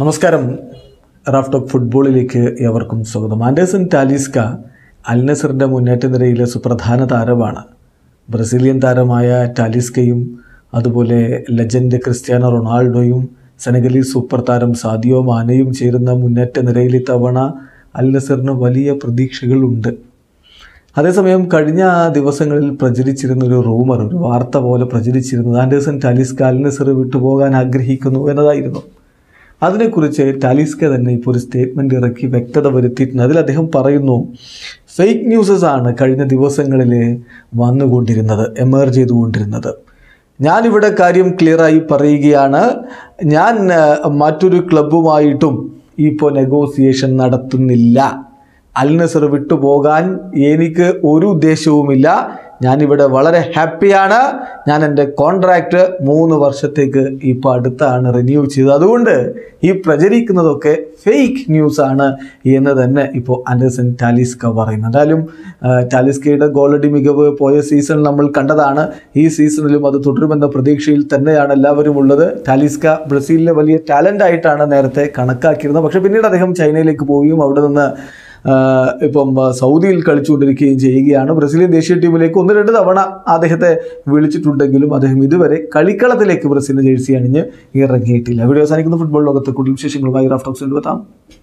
നമസ്കാരം. Raf talk ഫുട്ബോളിലേക്ക് ഏവർക്കും സ്വാഗതം. ആൻഡേഴ്സൺ ടാലിസ്ക അൽ നസറിൻ്റെ മുന്നേറ്റ നിരയിലെ സുപ്രധാന താരമാണ്. ബ്രസീലിയൻ താരമായ ടാലിസ്കയും അതുപോലെ ലെജൻഡ് ക്രിസ്ത്യാനോ റൊണാൾഡോയും സെനഗലീസ് സൂപ്പർ താരം സാദിയോ മാനയും ചേരുന്ന മുന്നേറ്റ നിരയിൽ ഇത്തവണ അൽ നസറിന് വലിയ പ്രതീക്ഷകളുണ്ട്. അതേസമയം കഴിഞ്ഞ ദിവസങ്ങളിൽ പ്രചരിച്ചിരുന്നൊരു ഒരു വാർത്ത പോലെ പ്രചരിച്ചിരുന്നത് ആൻഡേഴ്സൺ ടാലിസ്ക അൽ നസർ വിട്ടുപോകാൻ ആഗ്രഹിക്കുന്നു എന്നതായിരുന്നു. അതിനെക്കുറിച്ച് ടാലിസ്ക തന്നെ ഇപ്പോൾ ഒരു സ്റ്റേറ്റ്മെൻറ്റ് ഇറക്കി വ്യക്തത വരുത്തിയിട്ടുണ്ട്. അതിൽ അദ്ദേഹം പറയുന്നു, ഫേക്ക് ന്യൂസസ് ആണ് കഴിഞ്ഞ ദിവസങ്ങളിൽ വന്നുകൊണ്ടിരുന്നത്, എമേർജ് ചെയ്തുകൊണ്ടിരുന്നത്. ഞാനിവിടെ കാര്യം ക്ലിയറായി പറയുകയാണ്. ഞാൻ മറ്റൊരു ക്ലബ്ബുമായിട്ടും ഇപ്പോൾ നെഗോസിയേഷൻ നടത്തുന്നില്ല. അൽ നസർ വിട്ടുപോകാൻ എനിക്ക് ഒരു ഉദ്ദേശവുമില്ല. ഞാനിവിടെ വളരെ ഹാപ്പിയാണ്. ഞാൻ എൻ്റെ കോൺട്രാക്റ്റ് 3 വർഷത്തേക്ക് ഇപ്പോൾ അടുത്താണ് റിന്യൂ ചെയ്തത്. അതുകൊണ്ട് ഈ പ്രചരിക്കുന്നതൊക്കെ ഫേക്ക് ന്യൂസാണ് എന്ന് തന്നെ ഇപ്പോൾ ആൻഡേഴ്സൺ ടാലിസ്ക പറയുന്നു. എന്തായാലും ടാലിസ്കയുടെ ഗോളടി മികവ് പോയ സീസണിൽ നമ്മൾ കണ്ടതാണ്. ഈ സീസണിലും അത് തുടരുമെന്ന പ്രതീക്ഷയിൽ തന്നെയാണ് എല്ലാവരും ഉള്ളത്. ടാലിസ്ക ബ്രസീലിലെ വലിയ ടാലൻ്റ് ആയിട്ടാണ് നേരത്തെ കണക്കാക്കിയിരുന്നത്. പക്ഷേ പിന്നീട് അദ്ദേഹം ചൈനയിലേക്ക് പോവുകയും അവിടെ നിന്ന് ഇപ്പം സൗദിയിൽ കളിച്ചുകൊണ്ടിരിക്കുകയും ചെയ്യുകയാണ്. ബ്രസീലിയൻ ദേശീയ ടീമിലേക്ക് 1-2 തവണ അദ്ദേഹത്തെ വിളിച്ചിട്ടുണ്ടെങ്കിലും അദ്ദേഹം ഇതുവരെ കളിക്കളത്തിലേക്ക് ബ്രസീലിൻ്റെ ജേഴ്സി അണിഞ്ഞ് ഇറങ്ങിയിട്ടില്ല. വീഡിയോ അവസാനിക്കുന്ന ഫുട്ബോൾ ലോകത്തെ കൂടുതൽ വിശേഷങ്ങളുമായി റാഫ് ടോക്സ് എത്താം.